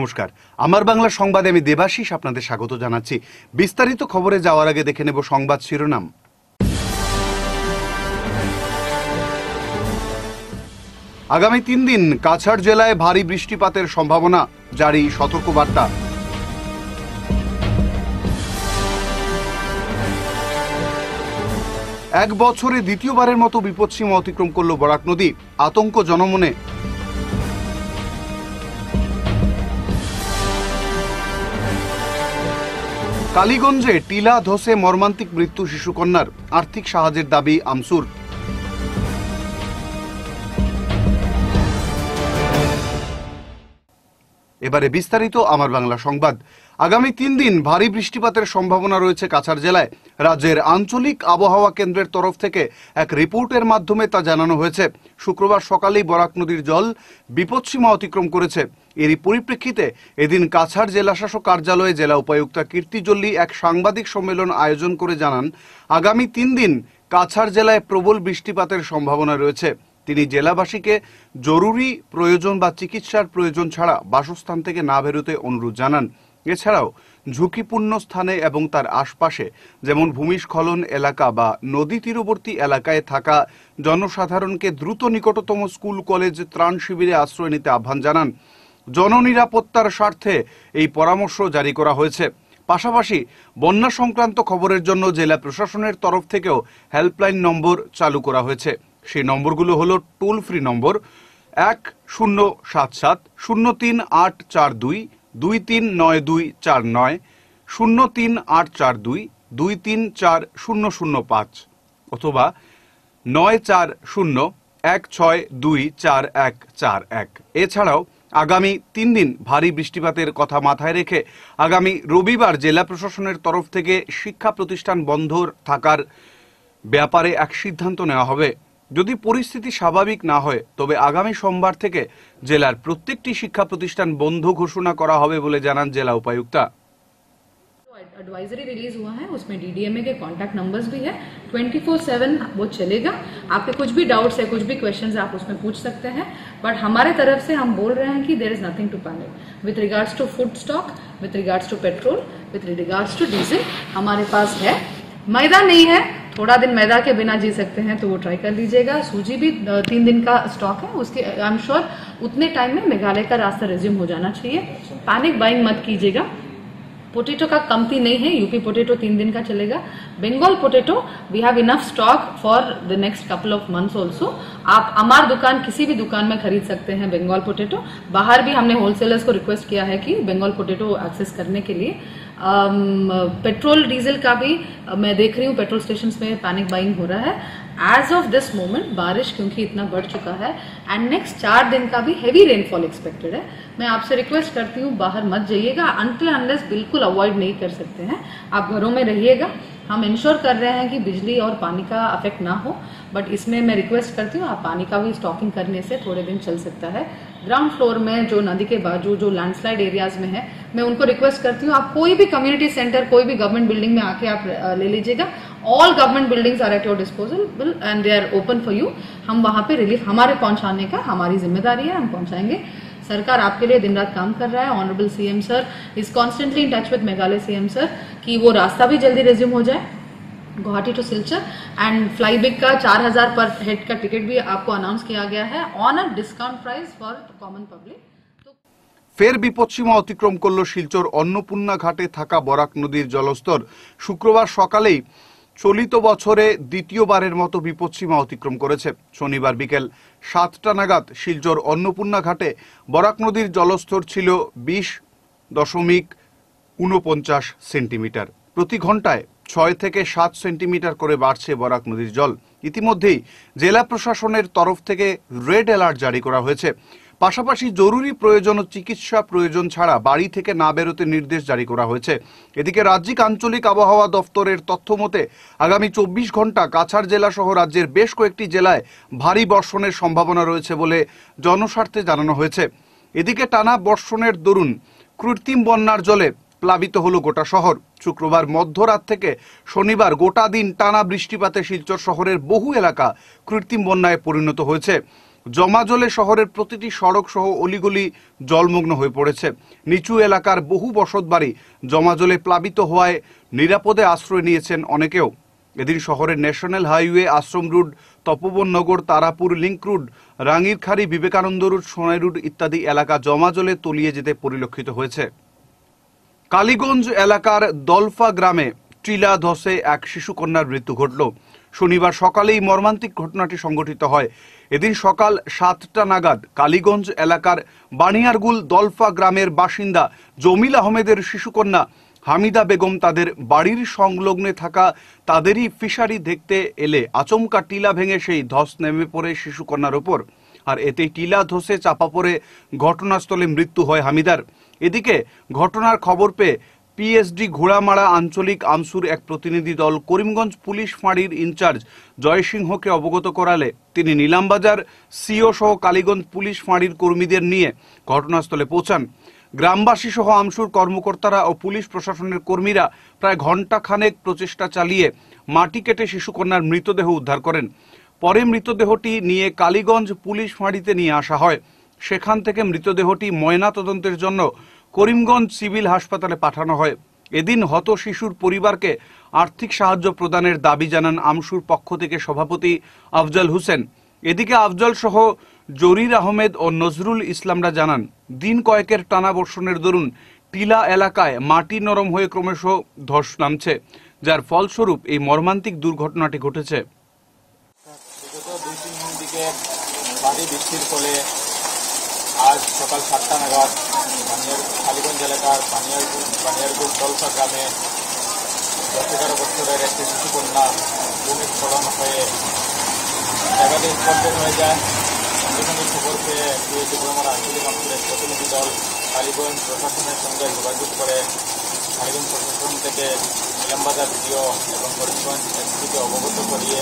নমস্কার, আমার বাংলা সংবাদে আমি দেবাশিস আপনাদের স্বাগত জানাচ্ছি। বিস্তারিত খবরে যাওয়ার আগে দেখে নেব সংবাদ শিরোনাম। আগামী 3 দিন কাছাড় জেলায় ভারী বৃষ্টিপাতের সম্ভাবনা, জারি সতর্কবার্তা। এক বছরে দ্বিতীয়বারের মতো বিপদসীমা অতিক্রম করল বরাক নদী, আতঙ্ক জনমনে। কালীগঞ্জে টিলা ধসে মর্মান্তিক মৃত্যু শিশুকন্যার, আর্থিক সাহায্যের দাবি আমসুর। এবারে বিস্তারিত আমার বাংলা সংবাদ। আগামী 3 দিন ভারী বৃষ্টিপাতের সম্ভাবনা রয়েছে কাছাড় জেলায়। রাজ্যের আঞ্চলিক আবহাওয়া কেন্দ্রের তরফ থেকে এক রিপোর্টের মাধ্যমে তা জানানো হয়েছে। শুক্রবার সকালেই বরাক নদীর জল বিপদসীমা অতিক্রম করেছে। এরই পরিপ্রেক্ষিতে এদিন কাছাড় জেলাশাসক কার্যালয়ে জেলা উপায়ুক্তা কীর্তি জল্লি এক সাংবাদিক সম্মেলন আয়োজন করে জানান, আগামী 3 দিন কাছাড় জেলায় প্রবল বৃষ্টিপাতের সম্ভাবনা রয়েছে। তিনি জেলাবাসীকে জরুরি প্রয়োজন বা চিকিৎসার প্রয়োজন ছাড়া বাসস্থান থেকে না বেরোতে অনুরোধ জানান। এছাড়াও ঝুঁকিপূর্ণ স্থানে এবং তার আশপাশে যেমন ভূমিস্খলন এলাকা বা নদী তীরবর্তী এলাকায় থাকা জনসাধারণকে দ্রুত নিকটতম স্কুল কলেজ ত্রাণ শিবিরে আশ্রয় নিতে আহ্বান জানান। জননিরাপত্তার স্বার্থে এই পরামর্শ জারি করা হয়েছে। পাশাপাশি বন্যা সংক্রান্ত খবরের জন্য জেলা প্রশাসনের তরফ থেকেও হেল্পলাইন নম্বর চালু করা হয়েছে। সেই নম্বরগুলো হলো টোল ফ্রি নম্বর 1077 03842 239249, 03842 234005 অথবা 9401624141। এছাড়াও আগামী 3 দিন ভারী বৃষ্টিপাতের কথা মাথায় রেখে আগামী রবিবার জেলা প্রশাসনের তরফ থেকে শিক্ষা প্রতিষ্ঠান বন্ধ থাকার ব্যাপারে এক সিদ্ধান্ত নেওয়া হবে। যদি পরিস্থিতি স্বাভাবিক না হয় তবে আগামী সোমবার থেকে জেলার প্রত্যেকটি শিক্ষা প্রতিষ্ঠান বন্ধ ঘোষণা করা হবে বলে জানান জেলা উপায়ুক্তা। एडवाइजरी रिलीज हुआ है, उसमें डीडीएमए के कॉन्टैक्ट नंबर्स भी है। 24/7 वो चलेगा। आपके कुछ भी डाउट्स है, कुछ भी क्वेश्चंस आप उसमें पूछ सकते हैं। बट हमारे तरफ से हम बोल रहे हैं कि there is nothing to panic with regards to food stock, with regards to petrol, with regards to diesel हमारे पास है। मैदा नहीं है, थोड़ा दिन मैदा के बिना जी सकते हैं तो वो ट्राई कर लीजिएगा। सूजी भी 3 दिन का स्टॉक है, उसके आई एम श्योर उतने टाइम में मेघालय का रास्ता रिज्यूम हो जाना चाहिए। पैनिक बाइंग मत कीजिएगा। पोटैटो का कमती नहीं है, यूपी पोटैटो 3 दिन का चलेगा। Bengal potato we have enough stock for the next couple of months also. आप हमार दुकान किसी भी दुकान में खरीद सकते हैं बंगाल पोटैटो। बाहर भी हमने होलसेलर्स को रिक्वेस्ट किया है कि बंगाल पोटैटो एक्सेस करने के लिए। पेट्रोल डीजल का भी मैं देख रही हूँ पेट्रोल स्टेशन में पैनिक बाइंग हो रहा है। एज ऑफ दिस मोमेंट बारिश क्योंकि इतना बढ़ चुका है एंड नेक्स्ट 4 दिन का भी हेवी रेनफॉल एक्सपेक्टेड है। मैं आपसे रिक्वेस्ट करती हूँ बाहर मत जाइएगा, अनटिल अनलेस बिल्कुल अवॉइड नहीं कर सकते हैं, आप घरों में रहिएगा। हम इंश्योर कर रहे हैं कि बिजली और पानी का अफेक्ट ना हो, बट इसमें मैं रिक्वेस्ट करती हूँ आप पानी का भी स्टॉकिंग करने से थोड़े दिन चल सकता है। ग्राउंड फ्लोर में जो नदी के बाजू जो लैंडस्लाइड एरियाज में है, मैं उनको रिक्वेस्ट करती हूँ आप कोई भी कम्युनिटी सेंटर, कोई भी गवर्नमेंट बिल्डिंग में आके आप ले लीजिएगा। All government buildings are at your disposal and they are open for you. हम वहां पे रिलीफ हमारे पहुंचाने का हमारी जिम्मेदारी है, हम पहुंचाएंगे। सरकार आपके लिए दिन रात काम कर रहा है। Honourable CM sir is constantly in touch with Meghalaya CM sir कि वो रास्ता भी जल्दी रिज्यूम हो जाए Guwahati to Silchar. And FlyBig का 4000 पर हेड का टिकट भी आपको अनाउंस किया गया है on a discount price for common public. ফের বিপদসীমা অতিক্রম করল শিলচর অন্নপূর্ণা ঘাটে থাকা বরাক নদীর জলস্তর। শুক্রবার সকালেই চলিত বছরে দ্বিতীয়বারের মতো বিপদসীমা অতিক্রম করেছে। শনিবার বিকেল 7টা নাগাদ শিলচর অন্নপূর্ণা ঘাটে বরাক নদীর জলস্তর ছিল 20.49 সেন্টিমিটার। প্রতি ঘন্টায় 6 থেকে 7 সেন্টিমিটার করে বাড়ছে বরাক নদীর জল। ইতিমধ্যেই জেলা প্রশাসনের তরফ থেকে রেড অ্যালার্ট জারি করা হয়েছে। পাশাপাশি জরুরি প্রয়োজন ও চিকিৎসা প্রয়োজন ছাড়া বাড়ি থেকে না বেরোতে নির্দেশ জারি করা হয়েছে। এদিকে রাজ্যিক আঞ্চলিক আবহাওয়া দফতরের তথ্য মতে আগামী 24 ঘন্টা কাছাড় জেলা সহ রাজ্যের বেশ কয়েকটি জেলায় ভারী বর্ষণের সম্ভাবনা রয়েছে বলে জনস্বার্থে জানানো হয়েছে। এদিকে টানা বর্ষণের দরুন কৃত্রিম বন্যার জলে প্লাবিত হলো গোটা শহর। শুক্রবার মধ্যরাত থেকে শনিবার গোটা দিন টানা বৃষ্টিপাতে শিলচর শহরের বহু এলাকা কৃত্রিম বন্যায় পরিণত হয়েছে। জমা জলে শহরের প্রতিটি সড়ক সহ অলিগলি জলমগ্ন হয়ে পড়েছে। নিচু এলাকার বহু বসতবাড়ি জমা জলে প্লাবিত হওয়ায় নিরাপদে আশ্রয় নিয়েছেন অনেকেও। এদিন শহরের national highway, Ashram road, Tapoban Nagar, Tarapur link road, Rangirkhari, Vivekananda road, Sonai road ইত্যাদি এলাকা জমা জলে তলিয়ে যেতে পরিলক্ষিত হয়েছে। কালীগঞ্জ এলাকার দলফা গ্রামে টিলা ধসে এক শিশুকন্যার মৃত্যু ঘটল। শনিবার সকালেই মর্মান্তিক ঘটনাটি সংঘটিত হয়। এদিন সকাল 7টা নাগাদ কালীগঞ্জ এলাকার বানিয়ারগুল দলফা গ্রামের বাসিন্দা জমিল আহমেদের শিশুকন্যা হামিদা বেগম তাদের বাড়ির সংলগ্নে থাকা তাদেরই ফিশারি দেখতে এলে আচমকা টিলা ভেঙে সেই ধস নেমে পড়ে শিশুকন্যার ওপর। আর এতে টিলা ধসে চাপা পড়ে ঘটনাস্থলে মৃত্যু হয় হামিদার। এদিকে ঘটনার খবর পেয়ে পিএসডি ঘোড়ামারা আঞ্চলিক আমসুর এক প্রতিনিধি দল করিমগঞ্জ পুলিশ ফাঁড়ির ইনচার্জ জয়সিংহকে অবগত করালে তিনি নিলামবাজার সিও সহ কালীগঞ্জ পুলিশ ফাঁড়ির কর্মীদের নিয়ে ঘটনাস্থলে পৌঁছান। গ্রামবাসী সহ আমসুর কর্মকর্তারা ও পুলিশ প্রশাসনের কর্মীরা প্রায় ঘণ্টা খানেক প্রচেষ্টা চালিয়ে মাটি কেটে শিশুকন্যার মৃতদেহ উদ্ধার করেন। পরে মৃতদেহটি নিয়ে কালীগঞ্জ পুলিশ ফাঁড়িতে নিয়ে আসা হয়। সেখান থেকে মৃতদেহটি ময়না তদন্তের জন্য করিমগঞ্জ সিভিল হাসপাতালে পাঠানো হয়। এদিন হত শিশুর পরিবারকে আর্থিক সাহায্য প্রদানের দাবি জানান আমসুর পক্ষ থেকে সভাপতি আফজল হোসেন। এদিকে আফজল সহ জরির আহমেদ ও নজরুল ইসলামরা জানান, দিন কয়েকের টানা বর্ষণের দরুন টিলা এলাকায় মাটি নরম হয়ে ক্রমশ ধস নামছে, যার ফলস্বরূপ এই মর্মান্তিক দুর্ঘটনাটি ঘটেছে। ভারী বৃষ্টির ফলে আজ সকাল 7টা নাগাদ কালীগঞ্জ এলাকার বানিয়ারগুল দলফা গ্রামে 10-11 বছরের একটি শিশুকন্যা ভূমিস্খলন হয়ে জায়গাতে স্পর্ধন হয়ে যায়। সঙ্গে খবর পেয়ে ঘোড়ামারা আঞ্চলিক আমসুরের প্রতিনিধি দল কালীগঞ্জ প্রশাসনের সঙ্গে যোগাযোগ করে কালীগঞ্জ প্রশাসন থেকে নিলামবাজার ভিডিও এবং করিমগঞ্জ এসপিকে অবগত করিয়ে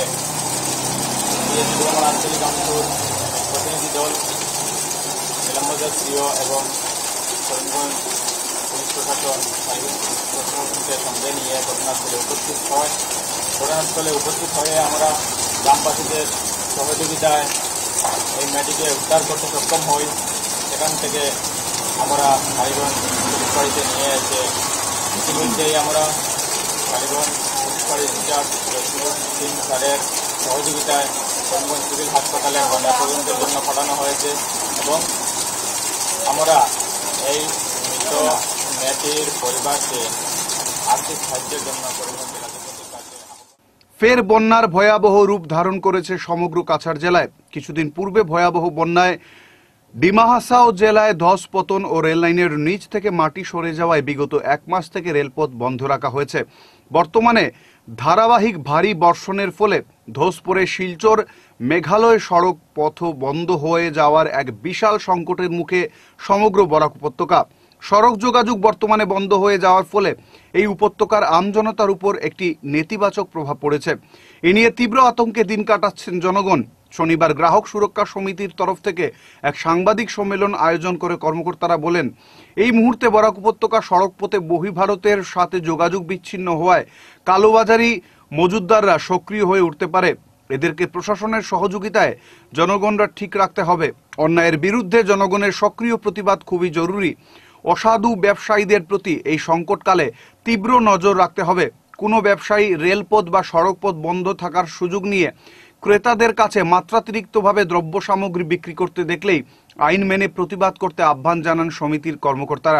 ঘোড়ামারা আঞ্চলিক আমসুর প্রতিনিধি দল নিলামবাজার সিও এবং করিমগঞ্জ পুলিশ প্রশাসন কালীগঞ্জ প্রশাসনকে সঙ্গে নিয়ে ঘটনাস্থলে উপস্থিত হয়। ঘটনাস্থলে উপস্থিত হয়ে আমরা গ্রামবাসীদের সহযোগিতায় এই মেয়েটিকে উদ্ধার করতে সক্ষম হই। সেখান থেকে আমরা কালীগঞ্জ পুলিশ বাড়িতে নিয়ে এসে ইতিমধ্যেই আমরা কালীগঞ্জ পুলিশ বাড়ির ইনচার্জ সিং স্যারের সহযোগিতায় করিমগঞ্জ সিভিল হাসপাতালে ময়নাতদন্তের জন্য পাঠানো হয়েছে এবং আমরা এই মৃত মেয়েটির পরিবারকে আর্থিক সাহায্যের জন্য করিমগঞ্জ জেলাধিপতির কাছে। ফের বন্যার ভয়াবহ রূপ ধারণ করেছে সমগ্র কাছাড় জেলায়। কিছুদিন পূর্বে ভয়াবহ বন্যায় ডিমা হাসাও জেলায় ধস পতন ও রেললাইনের নিচ থেকে মাটি সরে যাওয়ায় বিগত 1 মাস থেকে রেলপথ বন্ধ রাখা হয়েছে। বর্তমানে ধারাবাহিক ভারী বর্ষণের ফলে ধস পড়ে শিলচর মেঘালয় সড়ক পথ বন্ধ হয়ে যাওয়ার এক বিশাল সংকটের মুখে সমগ্র বরাক উপত্যকা। সড়ক যোগাযোগ বর্তমানে বন্ধ হয়ে যাওয়ার ফলে এই উপত্যকার আমজনতার উপর একটি নেতিবাচক প্রভাব পড়েছে। এ নিয়ে তীব্র আতঙ্কে দিন কাটাচ্ছেন জনগণ। শনিবার গ্রাহক সুরক্ষা সমিতির তরফ থেকে এক সাংবাদিক সম্মেলন আয়োজন করে কর্মকর্তারা বলেন, এই মুহূর্তে বরাক উপত্যকা সড়কপথে বহির্ভারতের সাথে যোগাযোগ বিচ্ছিন্ন হওয়ায় কালোবাজারি মজুদদাররা সক্রিয় হয়ে উঠতে পারে। এদেরকে প্রশাসনের সহযোগিতায় জনগণরা ঠিক রাখতে হবে। অন্যায়ের বিরুদ্ধে জনগণের সক্রিয় প্রতিবাদ খুবই জরুরি। অসাধু ব্যবসায়ীদের প্রতি এই সংকটকালে তীব্র নজর রাখতে হবে। কোনো ব্যবসায়ী রেলপথ বা সড়কপথ বন্ধ থাকার সুযোগ নিয়ে ক্রেতাদের কাছে মাত্রাতিরিক্তভাবে দ্রব্য সামগ্রী বিক্রি করতে দেখলেই আইন মেনে প্রতিবাদ করতে আহ্বান জানান সমিতির কর্মকর্তারা।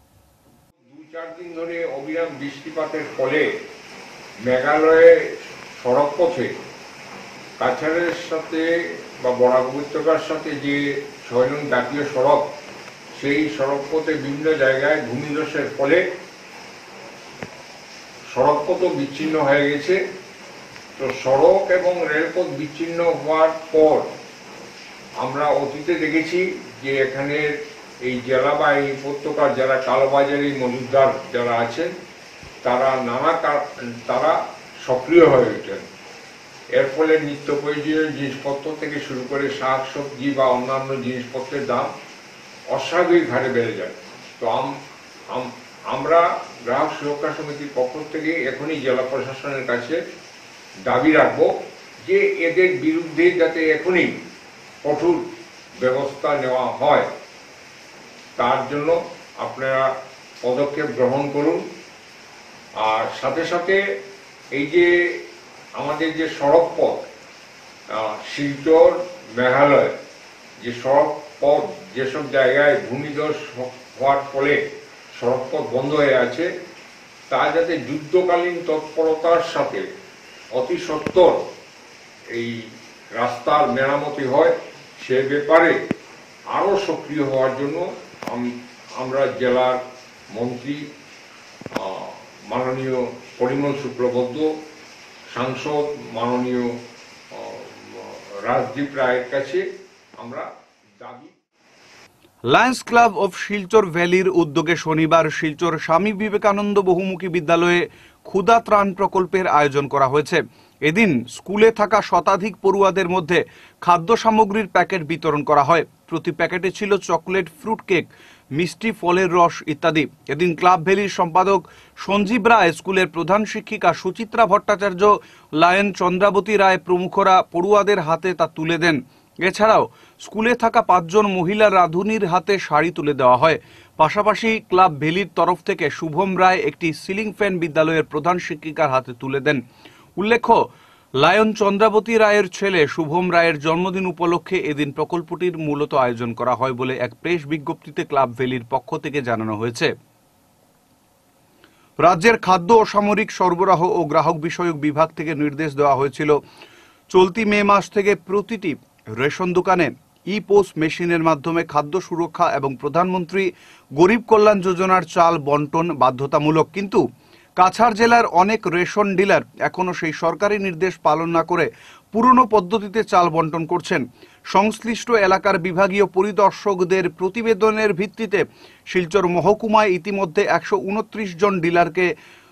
2-4 দিন ধরে অবিরাম বৃষ্টিপাতের ফলে মেঘালয়ের সড়কপথে কাছাড়ের সাথে বা বরাক উপত্যকার সাথে যে 6 নং জাতীয় সড়ক, সেই সড়কপথে বিভিন্ন জায়গায় ভূমিধসের ফলে সড়কপথও বিচ্ছিন্ন হয়ে গেছে। তো সড়ক এবং রেলপথ বিচ্ছিন্ন হওয়ার পর আমরা অতীতে দেখেছি যে এখানের এই জেলা বা এই উপত্যকার যারা কালোবাজারি মজুদদার যারা আছেন তারা সক্রিয় হয়ে ওঠেন। এর ফলে নিত্য প্রয়োজনীয় জিনিসপত্র থেকে শুরু করে শাকসবজি বা অন্যান্য জিনিসপত্রের দাম অস্বাভাবিক হারে বেড়ে যায়। তো আমরা গ্রাহক সুরক্ষা সমিতির পক্ষ থেকে এখনই জেলা প্রশাসনের কাছে দাবি রাখবো যে এদের বিরুদ্ধে যাতে এখনই কঠোর ব্যবস্থা নেওয়া হয় তার জন্য আপনারা পদক্ষেপ গ্রহণ করুন। আর সাথে সাথে এই যে আমাদের যে সড়ক পথ শিলচর মেঘালয় যে সড়ক পথ যেসব জায়গায় ভূমিধস হওয়ার ফলে সড়ক পথ বন্ধ হয়ে আছে তা যাতে যুদ্ধকালীন তৎপরতার সাথে অতি সত্বর এই রাস্তার মেরামতি হয় সে ব্যাপারে আরো সক্রিয় হওয়ার জন্য আমরা জেলার মন্ত্রী মাননীয় পরিমল শুক্লবৈদ্য, সাংসদ মাননীয় রাজদীপ রায়ের কাছে আমরা দাবি। লায়ন্স ক্লাব অফ শিলচর ভ্যালির উদ্যোগে শনিবার শিলচর স্বামী বিবেকানন্দ বহুমুখী বিদ্যালয়ে ক্ষুধা ত্রাণ প্রকল্পের আয়োজন করা হয়েছে। এদিন স্কুলে থাকা শতাধিক পড়ুয়াদের মধ্যে খাদ্য সামগ্রীর প্যাকেট বিতরণ করা হয়। প্রতি প্যাকেটে ছিল চকলেট, ফ্রুট কেক, মিষ্টি, ফলের রস ইত্যাদি। এদিন ক্লাব ভ্যালির সম্পাদক সঞ্জীব রায়, স্কুলের প্রধান শিক্ষিকা সুচিত্রা ভট্টাচার্য, লায়ন চন্দ্রাবতী রায় প্রমুখরা পড়ুয়াদের হাতে তা তুলে দেন। এছাড়াও স্কুলে থাকা 5 জন মহিলা রাঁধুনির হাতে শাড়ি তুলে দেওয়া হয়। পাশাপাশি ক্লাব ভ্যালির তরফ থেকে শুভম রায় একটি সিলিং ফ্যান বিদ্যালয়ের প্রধান শিক্ষিকার হাতে তুলে দেন। উল্লেখ্য, লায়ন চন্দ্রাবতী রায়ের ছেলে শুভম রায়ের জন্মদিন উপলক্ষে এদিন প্রকল্পটির মূলত আয়োজন করা হয় বলে এক প্রেস বিজ্ঞপ্তিতে ক্লাব ভ্যালির পক্ষ থেকে জানানো হয়েছে। রাজ্যের খাদ্য, অসামরিক সরবরাহ ও গ্রাহক বিষয়ক বিভাগ থেকে নির্দেশ দেওয়া হয়েছিল চলতি মে মাস থেকে প্রতিটি রেশন দোকানে ই-পোস মেশিনের মাধ্যমে খাদ্য সুরক্ষা এবং প্রধানমন্ত্রী গরিব কল্যাণ যোজনার চাল বন্টন বাধ্যতামূলক। কিন্তু কাছাড় জেলার অনেক রেশন ডিলার এখনো সেই সরকারি নির্দেশ পালন না করে পুরনো পদ্ধতিতে চাল বন্টন করছেন। সংশ্লিষ্ট এলাকার বিভাগীয় পরিদর্শকদের প্রতিবেদনের ভিত্তিতে শিলচর মহকুমায় ইতিমধ্যে 129 জন ডিলারকে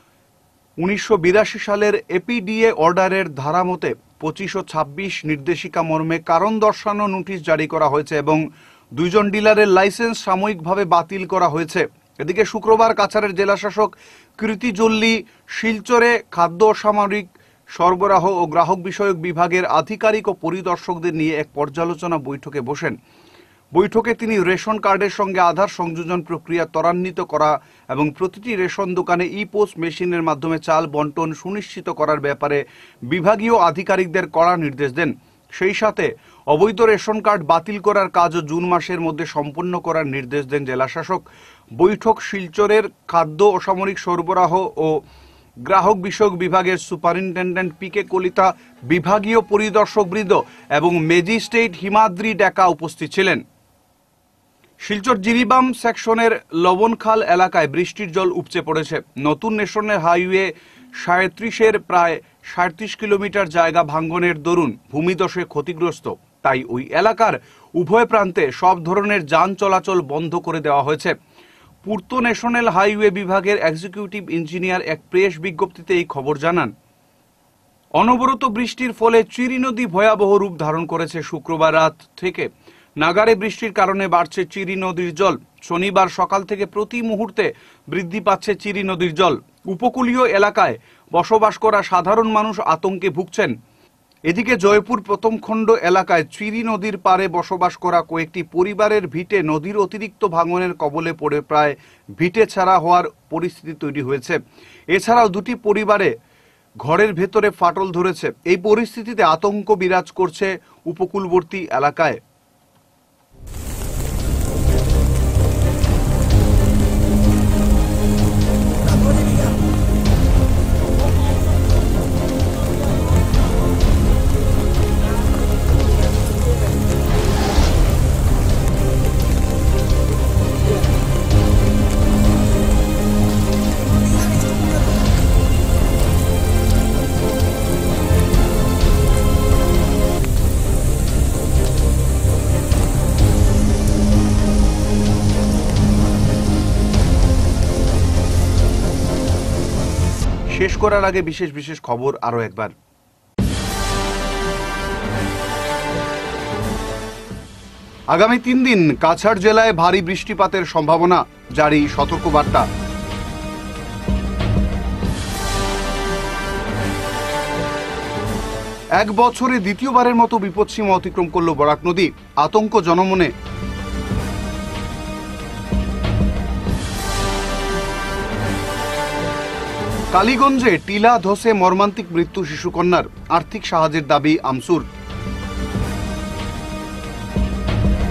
1982 সালের এপিডিএ অর্ডারের ধারা মতে 25 ও 26 নির্দেশিকা মর্মে কারণ দর্শানো নোটিশ জারি করা হয়েছে এবং 2 জন ডিলারের লাইসেন্স সাময়িকভাবে বাতিল করা হয়েছে। এদিকে শুক্রবার কাছাড়ের জেলাশাসক কৃতি জল্লি শিলচরে খাদ্য, অসামরিক সরবরাহ ও গ্রাহক বিষয়ক বিভাগের আধিকারিক ও পরিদর্শকদের নিয়ে এক পর্যালোচনা বৈঠকে বসেন। বৈঠকে তিনি রেশন কার্ডের সঙ্গে আধার সংযোজন প্রক্রিয়া ত্বরান্বিত করা এবং প্রতিটি রেশন দোকানে ই-পোস মেশিনের মাধ্যমে চাল বন্টন সুনিশ্চিত করার ব্যাপারে বিভাগীয় আধিকারিকদের কড়া নির্দেশ দেন। সেই সাথে অবৈধ রেশন কার্ড বাতিল করার কাজও জুন মাসের মধ্যে সম্পন্ন করার নির্দেশ দেন জেলাশাসক। বৈঠক শিলচরের খাদ্য, অসামরিক সরবরাহ ও গ্রাহক বিষয়ক বিভাগের সুপারিনটেন্ডেন্ট পিকে কলিতা, বিভাগীয় পরিদর্শকবৃন্দ এবং ম্যাজিস্ট্রেট হিমাদ্রি ডেকা উপস্থিত ছিলেন। শিলচর জিরিবাম সেকশনের লবণখাল এলাকায় বৃষ্টির জল উপচে পড়েছে। নতুন ন্যাশনাল হাইওয়ে 37-এর প্রায় 37 কিলোমিটার জায়গা ভাঙ্গনের দরুন ভূমিধসে ক্ষতিগ্রস্ত। তাই ওই এলাকার উভয় প্রান্তে সব ধরনের যান চলাচল বন্ধ করে দেওয়া হয়েছে। পূর্ত ন্যাশনাল হাইওয়ে বিভাগের এক্সিকিউটিভ ইঞ্জিনিয়ার এক প্রেস বিজ্ঞপ্তিতে এই খবর জানান। অনবরত বৃষ্টির ফলে চিরি নদী ভয়াবহ রূপ ধারণ করেছে। শুক্রবার রাত থেকে নাগারে বৃষ্টির কারণে বাড়ছে চিরি নদীর জল। শনিবার সকাল থেকে প্রতি মুহূর্তে বৃদ্ধি পাচ্ছে চিরি নদীর জল। উপকূলীয় এলাকায় বসবাস করা সাধারণ মানুষ আতঙ্কে ভুগছেন। এদিকে জয়পুর প্রথম খণ্ড এলাকায় চিরি নদীর পাড়ে বসবাস করা কয়েকটি পরিবারের ভিটে নদীর অতিরিক্ত ভাঙনের কবলে পড়ে প্রায় ভিটে ছাড়া হওয়ার পরিস্থিতি তৈরি হয়েছে। এছাড়াও 2টি পরিবারে ঘরের ভেতরে ফাটল ধরেছে। এই পরিস্থিতিতে আতঙ্ক বিরাজ করছে উপকূলবর্তী এলাকায়। শেষ করার আগে বিশেষ বিশেষ খবর আরো একবার। আগামী 3 দিন কাছাড় জেলায় ভারী বৃষ্টিপাতের সম্ভাবনা, জারি সতর্কবার্তা। এক বছরে দ্বিতীয়বারের মতো বিপদসীমা অতিক্রম করল বরাক নদী, আতঙ্ক জনমনে। কালীগঞ্জে টিলা ধসে মর্মান্তিক মৃত্যু শিশুকন্যার, আর্থিক সাহায্যের দাবি আমসুর।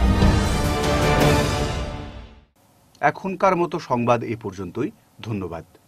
এখনকার মতো সংবাদ এ পর্যন্তই। ধন্যবাদ।